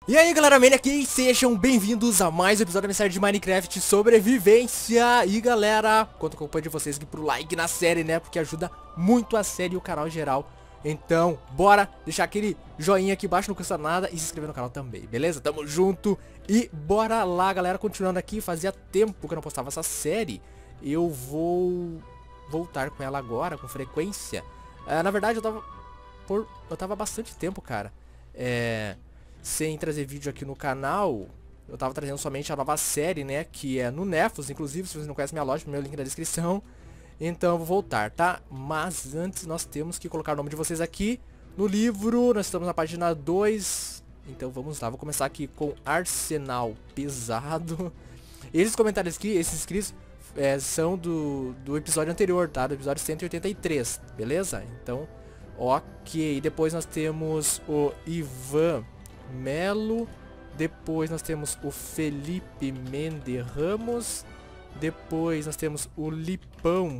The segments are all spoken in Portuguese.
E aí galera, Manny aqui, sejam bem-vindos a mais um episódio da série de Minecraft Sobrevivência. E galera, conto com o apoio de vocês aqui pro like na série, né, porque ajuda muito a série e o canal em geral. Então, bora deixar aquele joinha aqui embaixo, não custa nada, e se inscrever no canal também, beleza? Tamo junto e bora lá galera, continuando aqui, fazia tempo que eu não postava essa série. Eu vou voltar com ela agora, com frequência. Na verdade eu tava há bastante tempo, cara, sem trazer vídeo aqui no canal. Eu tava trazendo somente a nova série, né, que é no Nefos, inclusive, se vocês não conhecem minha loja, meu link na descrição. Então eu vou voltar, tá? Mas antes nós temos que colocar o nome de vocês aqui no livro. Nós estamos na página 2. Então vamos lá, vou começar aqui com Arsenal Pesado. Esses comentários aqui, esses inscritos, são do episódio anterior, tá? Do episódio 183, beleza? Então, ok. Depois nós temos o Ivan Melo. Depois nós temos o Felipe Mende Ramos. Depois nós temos o Lipão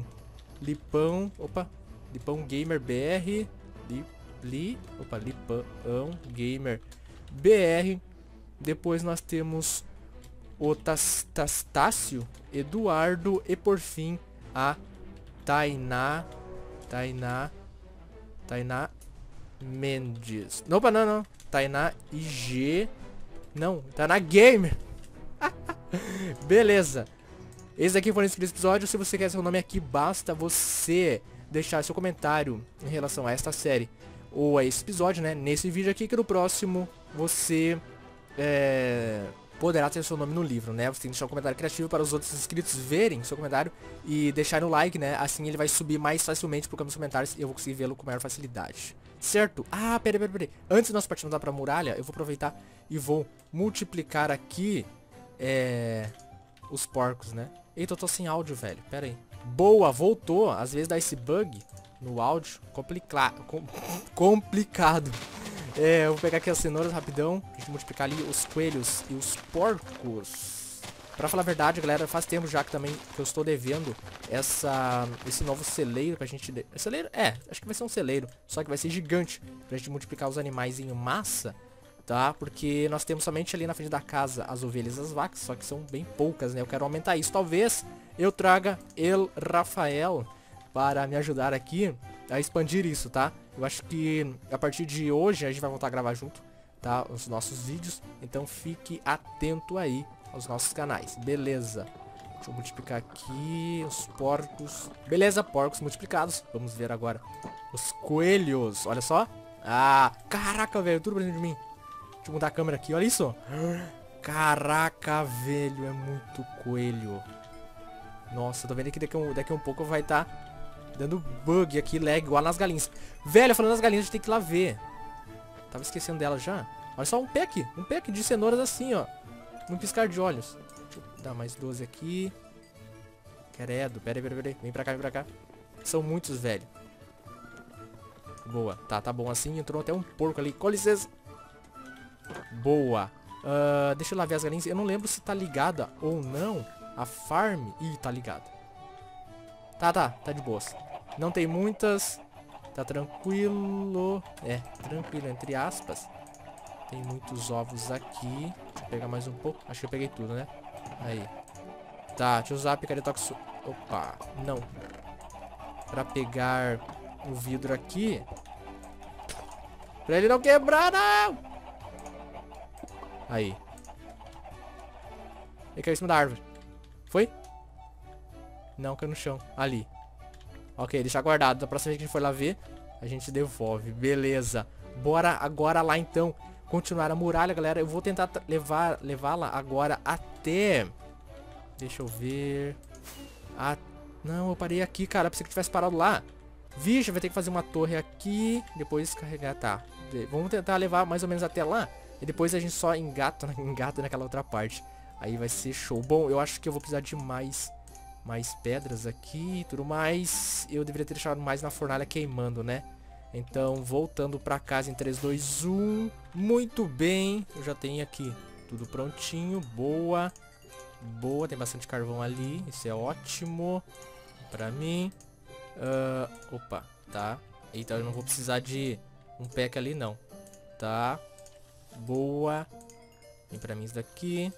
Gamer BR. Lipão Gamer BR. Depois nós temos o Tastácio Eduardo. E por fim a Tainá Mendes. Opa, não. Tainá IG. Não, Tainá Gamer. Beleza. Esses aqui foram inscritos no episódio. Se você quer seu nome aqui, basta você deixar seu comentário em relação a esta série ou a esse episódio, né? Nesse vídeo aqui, que no próximo você poderá ter seu nome no livro, né? Você tem que deixar um comentário criativo para os outros inscritos verem seu comentário e deixarem o like, né? Assim ele vai subir mais facilmente pro campo dos comentários e eu vou conseguir vê-lo com maior facilidade. Certo? Ah, peraí. Antes de nós partirmos lá pra muralha, eu vou aproveitar e vou multiplicar aqui os porcos, né? Eita, eu tô sem áudio, velho. Pera aí. Boa, voltou. Às vezes dá esse bug no áudio. Complicado. Eu vou pegar aqui as cenouras rapidão. Pra gente multiplicar ali os coelhos e os porcos. Pra falar a verdade, galera, faz tempo já que também que eu estou devendo esse novo celeiro pra gente... Celeiro? Acho que vai ser um celeiro. Só que vai ser gigante pra gente multiplicar os animais em massa. Tá? Porque nós temos somente ali na frente da casa as ovelhas e as vacas, só que são bem poucas, né? Eu quero aumentar isso. Talvez eu traga El Rafael para me ajudar aqui a expandir isso, tá? Eu acho que a partir de hoje a gente vai voltar a gravar junto, tá? Os nossos vídeos. Então fique atento aí aos nossos canais, beleza? Deixa eu multiplicar aqui os porcos. Beleza, porcos multiplicados. Vamos ver agora os coelhos. Olha só. Ah, caraca, velho, tudo pra dentro de mim. Deixa eu mudar a câmera aqui, olha isso. Caraca, velho, é muito coelho. Nossa, tô vendo que daqui a um pouco vai estar dando bug aqui, lag, igual nas galinhas. Velho, falando nas galinhas, a gente tem que ir lá ver. Tava esquecendo dela já. Olha só, um pack de cenouras assim, ó. Num piscar de olhos. Deixa eu dar mais 12 aqui. Credo, peraí. Vem pra cá. São muitos, velho. Boa, tá bom assim. Entrou até um porco ali, com licença. Boa. Deixa eu lá ver as galinhas. Eu não lembro se tá ligada ou não a farm. Ih, tá ligada. Tá de boas. Não tem muitas. Tá tranquilo. Tranquilo, entre aspas. Tem muitos ovos aqui. Deixa eu pegar mais um pouco. Acho que eu peguei tudo, né? Aí. Tá, deixa eu usar a picareta. Opa, não. Pra pegar o vidro aqui. Pra ele não quebrar, não! Aí. Ele caiu em cima da árvore. Foi? Não, caiu no chão. Ali. Ok, deixar guardado. Da próxima vez que a gente for lá ver, a gente devolve. Beleza. Bora agora lá então continuar a muralha, galera. Eu vou tentar levá-la agora até... Deixa eu ver... Não, eu parei aqui, cara. Pensei que tivesse parado lá. Vixe, vai ter que fazer uma torre aqui. Depois carregar, tá. Vamos tentar levar mais ou menos até lá. E depois a gente só engata naquela outra parte. Aí vai ser show. Bom, eu acho que eu vou precisar de mais pedras aqui e tudo mais. Eu deveria ter deixado mais na fornalha queimando, né? Então, voltando pra casa em 3, 2, 1. Muito bem. Eu já tenho aqui tudo prontinho. Boa. Tem bastante carvão ali. Isso é ótimo pra mim. Opa, tá. Então eu não vou precisar de um pack ali, não. Tá. Boa. Vem pra mim isso daqui.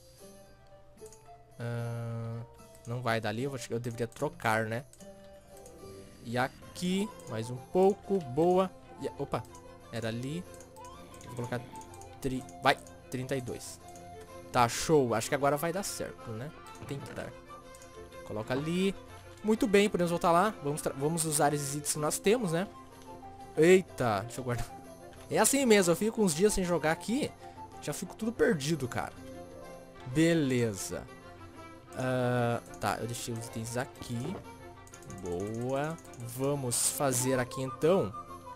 Não vai dali, eu deveria trocar, né? E aqui, mais um pouco, boa. E, opa, era ali. Vou colocar... Vai, 32. Tá, show. Acho que agora vai dar certo, né? Tem que dar. Coloca ali. Muito bem, podemos voltar lá. Vamos usar esses itens que nós temos, né? Eita, deixa eu guardar. É assim mesmo, eu fico uns dias sem jogar aqui. Já fico tudo perdido, cara. Beleza. Tá, eu deixei os itens aqui. Boa. Vamos fazer aqui então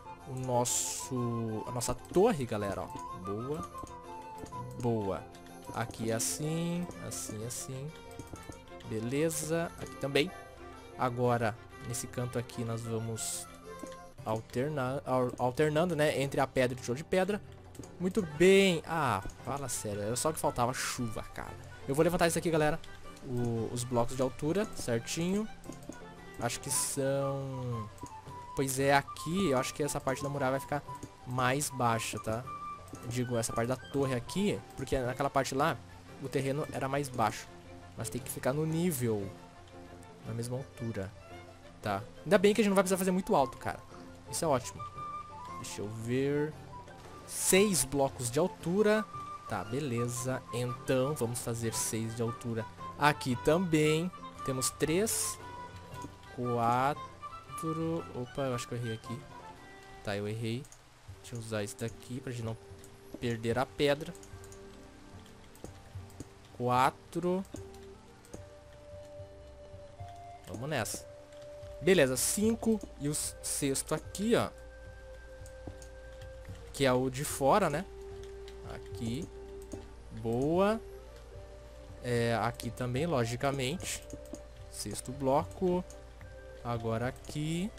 a nossa torre, galera, ó. Boa. Boa. Aqui assim, assim. Beleza. Aqui também. Agora, nesse canto aqui nós vamos alternando, né, entre a pedra e o tijolo de pedra. Muito bem. Ah, fala sério, era só que faltava chuva, cara. Eu vou levantar isso aqui, galera. Os blocos de altura, certinho. Acho que são... Pois é, aqui eu acho que essa parte da muralha vai ficar mais baixa, tá? Eu digo, essa parte da torre aqui, porque naquela parte lá o terreno era mais baixo. Mas tem que ficar no nível, na mesma altura. Tá. Ainda bem que a gente não vai precisar fazer muito alto, cara. Isso é ótimo. Deixa eu ver... 6 blocos de altura. Tá, beleza. Então, vamos fazer 6 de altura aqui também. Temos 3, 4... Opa, eu acho que eu errei aqui. Tá, eu errei. Deixa eu usar isso daqui pra gente não perder a pedra. 4. Vamos nessa. Beleza, 5. E o sexto aqui, ó. Que é o de fora, né? Aqui. Boa. Aqui também, logicamente. Sexto bloco. Agora aqui.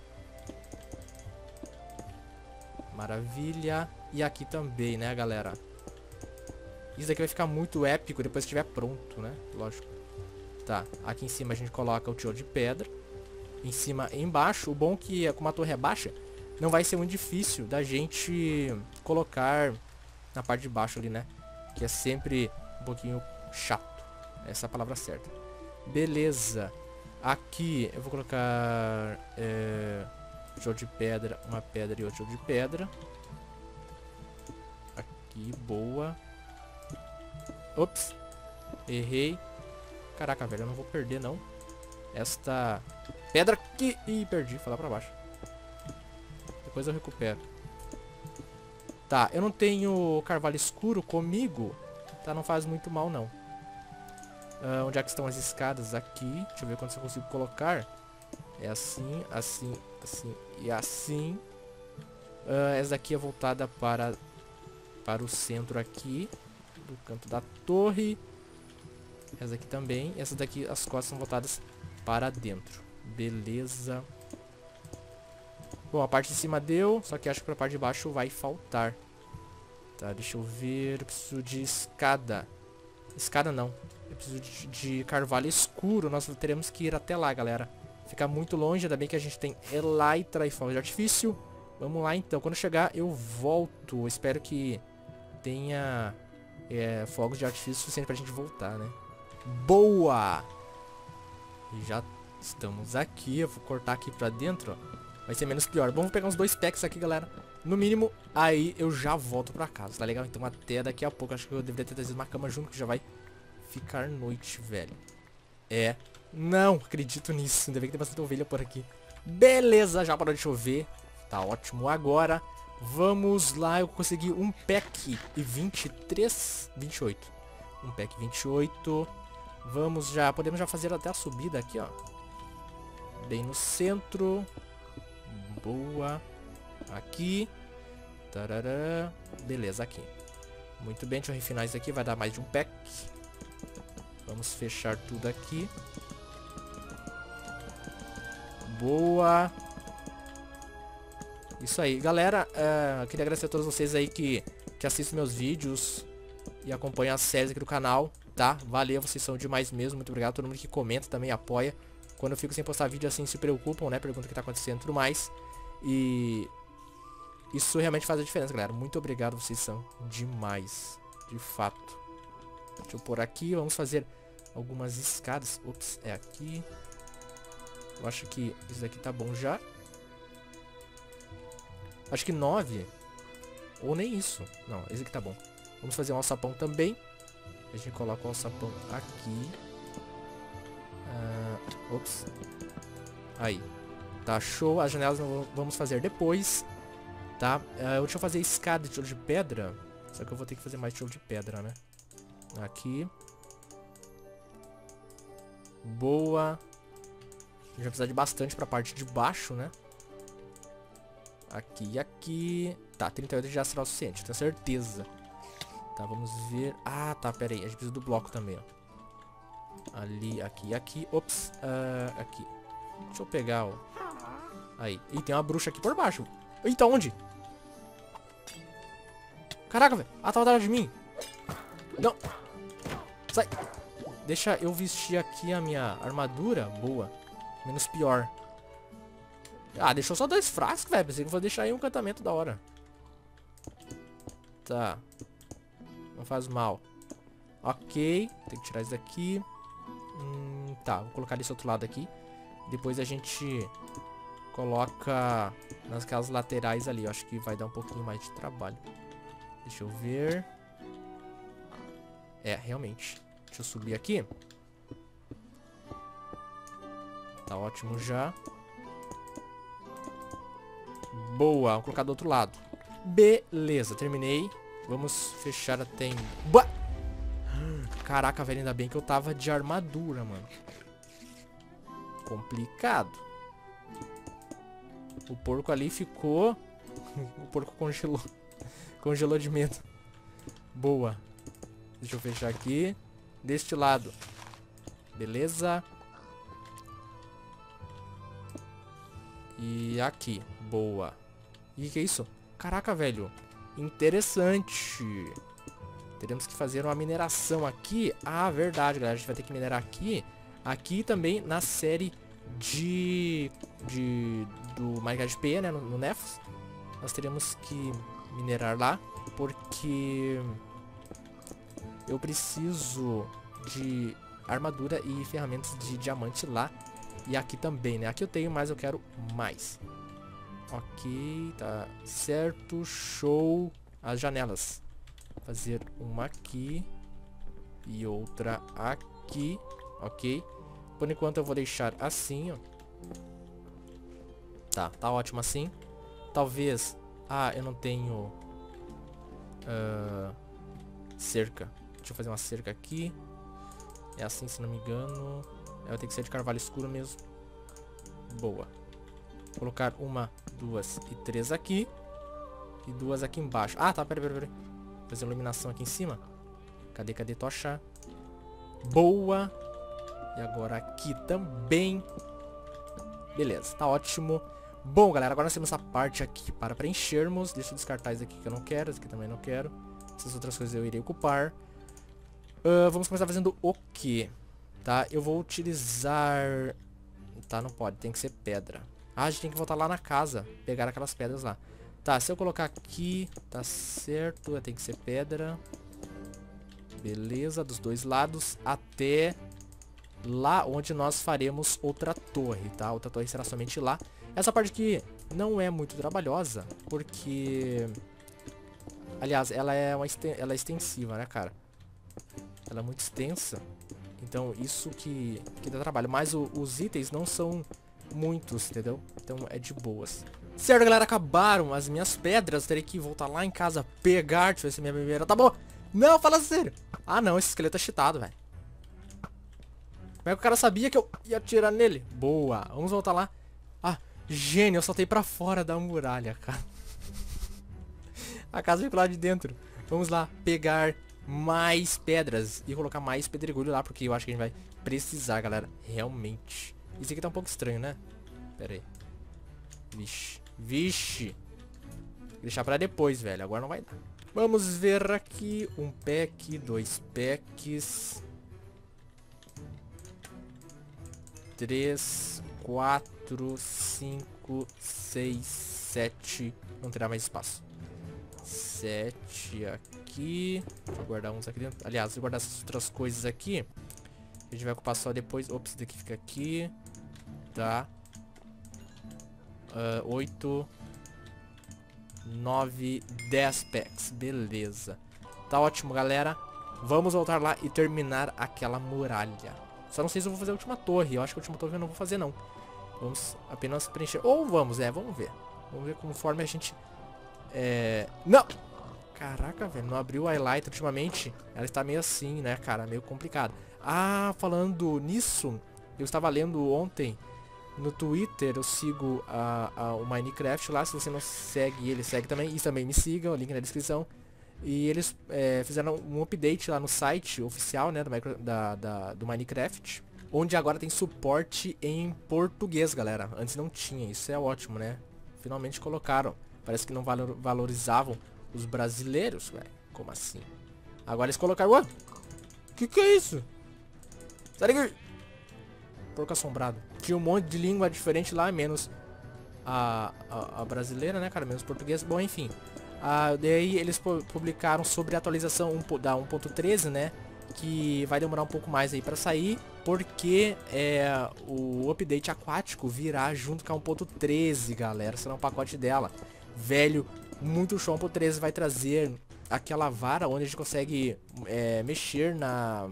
Maravilha. E aqui também, né, galera? Isso daqui vai ficar muito épico depois que estiver pronto, né? Lógico. Tá, aqui em cima a gente coloca o tijolo de pedra. Em cima e embaixo. O bom é que, como a torre é baixa, não vai ser muito difícil da gente colocar na parte de baixo ali, né? Que é sempre um pouquinho chato. Essa é a palavra certa. Beleza. Aqui eu vou colocar tijolo de pedra, uma pedra e outro tijolo de pedra. Aqui, boa. Ops. Errei. Caraca, velho, eu não vou perder, não. Esta pedra aqui. Ih, perdi, foi lá pra baixo. Depois eu recupero. Tá, eu não tenho carvalho escuro comigo. Tá, não faz muito mal, não. Onde é que estão as escadas? Aqui. Deixa eu ver quanto eu consigo colocar. É assim, assim, assim e assim. Essa daqui é voltada para o centro aqui. Do canto da torre. Essa aqui também. Essa daqui, as costas são voltadas para dentro. Beleza. Bom, a parte de cima deu. Só que acho que para a parte de baixo vai faltar. Tá, deixa eu ver. Eu preciso de escada. Escada não. Eu preciso de carvalho escuro. Nós teremos que ir até lá, galera. Fica muito longe. Ainda bem que a gente tem elytra e fogos de artifício. Vamos lá então. Quando chegar eu volto. Espero que tenha fogos de artifício suficiente pra gente voltar, né? Boa! E já estamos aqui. Eu vou cortar aqui pra dentro, ó. Vai ser menos pior. Bom, vou pegar uns 2 packs aqui, galera. No mínimo, aí eu já volto pra casa. Tá legal? Então até daqui a pouco. Acho que eu deveria ter trazido uma cama junto, que já vai ficar noite, velho. Não acredito nisso. Ainda bem que tem bastante ovelha por aqui. Beleza, já parou de chover. Tá ótimo. Agora, vamos lá. Eu consegui um pack e 28. Um pack 28. Vamos já. Podemos já fazer até a subida aqui, ó. Bem no centro. Boa. Aqui. Tarará. Beleza, aqui. Muito bem, deixa eu refinar isso aqui. Vai dar mais de um pack. Vamos fechar tudo aqui. Boa. Isso aí, galera. Queria agradecer a todos vocês aí que assistem meus vídeos e acompanham as séries aqui do canal, tá? Valeu, vocês são demais mesmo. Muito obrigado a todo mundo que comenta, também apoia. Quando eu fico sem postar vídeo assim, se preocupam, né? Perguntam o que tá acontecendo e tudo mais. E isso realmente faz a diferença, galera. Muito obrigado, vocês são demais. De fato. Deixa eu pôr aqui. Vamos fazer algumas escadas. Ops, é aqui. Eu acho que isso daqui tá bom já. Acho que 9. Ou nem isso. Não, esse aqui tá bom. Vamos fazer um alçapão também. A gente coloca o alçapão aqui. Ops. Aí. Tá show. As janelas vamos fazer depois. Tá? Deixa eu fazer escada de tijolo de pedra. Só que eu vou ter que fazer mais tijolo de pedra, né? Aqui. Boa. A gente vai precisar de bastante pra parte de baixo, né? Aqui e aqui. Tá, 38 já será o suficiente, tenho certeza. Tá, vamos ver. Ah, tá, pera aí. A gente precisa do bloco também, ó. Ali, aqui e aqui. Ops, aqui. Deixa eu pegar, ó. Aí. Ih, tem uma bruxa aqui por baixo. Eita, onde? Caraca, velho. Ah, tava atrás de mim. Não. Sai. Deixa eu vestir aqui a minha armadura. Boa. Menos pior. Ah, deixou só 2 frascos, velho. Pensei que eu vou deixar aí um encantamento da hora. Tá. Não faz mal. Ok. Tem que tirar isso daqui. Tá, vou colocar desse outro lado aqui. Depois a gente coloca nas laterais ali. Eu acho que vai dar um pouquinho mais de trabalho. Deixa eu ver. É, realmente. Deixa eu subir aqui. Tá ótimo já. Boa, vamos colocar do outro lado. Beleza, terminei. Vamos fechar até em... Caraca, velho, ainda bem que eu tava de armadura, mano. Complicado. O porco ali ficou... O porco congelou. Congelou de medo. Boa. Deixa eu fechar aqui. Deste lado. Beleza. E aqui. Boa. E que é isso? Caraca, velho. Interessante. Teremos que fazer uma mineração aqui. Ah, verdade, galera. A gente vai ter que minerar aqui. Aqui também na série do Minecraft PE, né? No Nefos. Nós teremos que minerar lá. Porque eu preciso de armadura e ferramentas de diamante lá. E aqui também, né? Aqui eu tenho, mas eu quero mais. Ok, tá certo, show. As janelas. Fazer uma aqui e outra aqui, ok. Por enquanto eu vou deixar assim, ó. Tá ótimo assim. Talvez... Ah, eu não tenho... cerca. Deixa eu fazer uma cerca aqui. É assim, se não me engano. Vai ter que ser de carvalho escuro mesmo. Boa. Vou colocar 1, 2 e 3 aqui. E 2 aqui embaixo. Ah, tá, pera. Fazer iluminação aqui em cima. Cadê tocha? Boa. E agora aqui também. Beleza, tá ótimo. Bom, galera, agora nós temos essa parte aqui para preenchermos. Deixa eu descartar isso aqui que eu não quero. Isso aqui também não quero. Essas outras coisas eu irei ocupar. Vamos começar fazendo o quê? Tá, eu vou utilizar... Tá, não pode, tem que ser pedra. Ah, a gente tem que voltar lá na casa, pegar aquelas pedras lá. Tá, se eu colocar aqui, tá certo, tem que ser pedra. Beleza, dos dois lados, até lá onde nós faremos outra torre, tá? Outra torre será somente lá. Essa parte aqui não é muito trabalhosa, porque... Aliás, ela é extensiva, né, cara? Ela é muito extensa. Então, isso que dá trabalho. Mas os itens não são muitos, entendeu? Então, é de boas. Certo, galera, acabaram as minhas pedras. Terei que voltar lá em casa, pegar. Deixa eu ver se minha primeira tá boa. Não, fala sério. Ah, não, esse esqueleto é cheatado, velho. Como é que o cara sabia que eu ia atirar nele? Boa, vamos voltar lá. Ah, gênio, eu soltei pra fora da muralha, cara. A casa ficou lá de dentro. Vamos lá, pegar mais pedras e colocar mais pedregulho lá, porque eu acho que a gente vai precisar, galera. Realmente. Isso aqui tá um pouco estranho, né? Pera aí. Vixe. Vou deixar pra depois, velho. Agora não vai dar. Vamos ver aqui. 1 pack, 2 packs. 3, 4, 5, 6, 7. Não terá mais espaço. 7 aqui. Deixa eu guardar uns aqui dentro. Aliás, vou guardar essas outras coisas aqui. A gente vai ocupar só depois. Ops, esse daqui fica aqui. Tá. 8, 9, 10 packs. Beleza. Tá ótimo, galera. Vamos voltar lá e terminar aquela muralha. Só não sei se eu vou fazer a última torre. Eu acho que a última torre eu não vou fazer, não. Vamos apenas preencher. Ou vamos, vamos ver. Vamos ver conforme a gente... Não! Caraca, velho. Não abriu o highlight ultimamente. Ela está meio assim, né, cara? Meio complicado. Ah, falando nisso, eu estava lendo ontem no Twitter. Eu sigo o Minecraft lá. Se você não segue ele, segue também. E também me siga, o link na descrição. E eles fizeram um update lá no site oficial, né, do Minecraft, onde agora tem suporte em português, galera. Antes não tinha, isso é ótimo, né? Finalmente colocaram. Parece que não valorizavam os brasileiros, velho. Como assim? Agora eles colocaram... Ué? Que é isso? Sai daqui! Porco assombrado. Tinha um monte de língua diferente lá, menos a brasileira, né, cara? Menos português. Bom, enfim. Daí eles publicaram sobre a atualização da 1.13, né? Que vai demorar um pouco mais aí pra sair, porque o update aquático virá junto com a 1.13, galera. Será um pacote dela. Velho, muito show. A 1.13 vai trazer aquela vara onde a gente consegue mexer na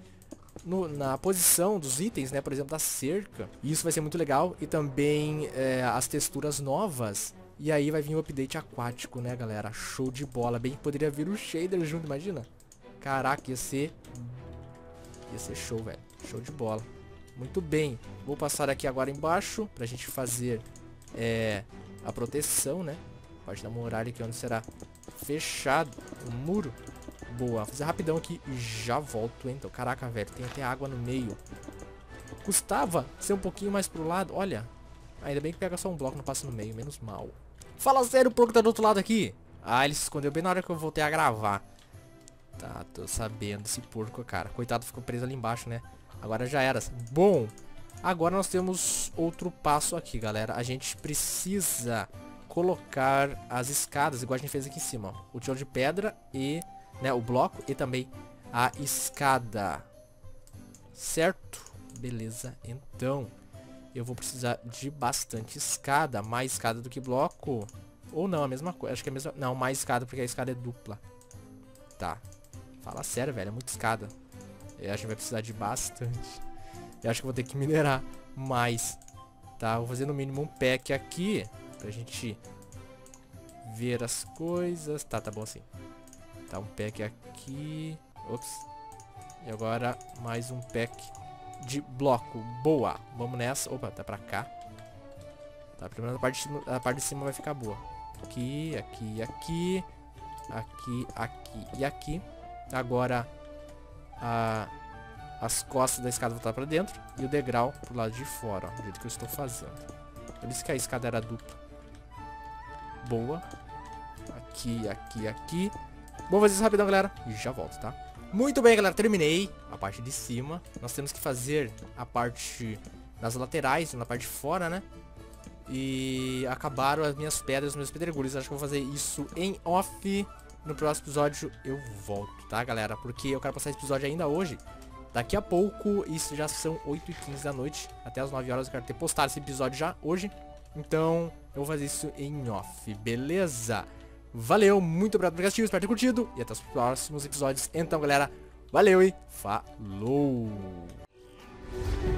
posição dos itens, né? Por exemplo, da cerca. Isso vai ser muito legal. E também as texturas novas. E aí vai vir o update aquático, né, galera? Show de bola. Bem que poderia vir o shader junto, imagina. Caraca, ia ser show, velho. Show de bola. Muito bem. Vou passar aqui agora embaixo pra gente fazer a proteção, né? Parte da muralha aqui onde será fechado o muro. Boa. Vou fazer rapidão aqui e já volto, então. Caraca, velho. Tem até água no meio. Custava ser um pouquinho mais pro lado. Olha. Ainda bem que pega só um bloco, não passa no meio. Menos mal. Fala sério, o porco tá do outro lado aqui. Ah, ele se escondeu bem na hora que eu voltei a gravar. Tá, tô sabendo. Esse porco, cara. Coitado, ficou preso ali embaixo, né? Agora já era. Bom, agora nós temos outro passo aqui, galera. A gente precisa colocar as escadas, igual a gente fez aqui em cima, ó. O tijolo de pedra e, né, o bloco e também a escada. Certo? Beleza, então eu vou precisar de bastante escada. Mais escada do que bloco. Ou não, a mesma coisa. Acho que é a mesma... Não, mais escada porque a escada é dupla. Tá. Fala sério, velho. É muita escada. A gente vai precisar de bastante. Eu acho que vou ter que minerar mais. Tá, vou fazer no mínimo um pack aqui. Pra gente ver as coisas. Tá, tá bom assim. Tá, um pack aqui. Ops. E agora mais um pack de bloco. Boa. Vamos nessa. Opa, tá pra cá. Tá, primeiro a parte de cima vai ficar boa. Aqui, aqui, aqui. Aqui, aqui e aqui. Agora as costas da escada vão estar pra dentro. E o degrau pro lado de fora, ó, do jeito que eu estou fazendo. Eu disse que a escada era dupla. Boa. Aqui, aqui, aqui. Vamos fazer isso rapidão, galera. E já volto, tá? Muito bem, galera, terminei a parte de cima. Nós temos que fazer a parte das laterais, na parte de fora, né? E acabaram as minhas pedras, os meus pedregulhos. Acho que eu vou fazer isso em off. No próximo episódio eu volto, tá, galera? Porque eu quero passar esse episódio ainda hoje. Daqui a pouco, isso já são 8h15 da noite. Até as 9 horas eu quero ter postado esse episódio já hoje. Então, eu vou fazer isso em off, beleza? Valeu, muito obrigado por assistir, espero ter curtido. E até os próximos episódios. Então, galera, valeu e falou!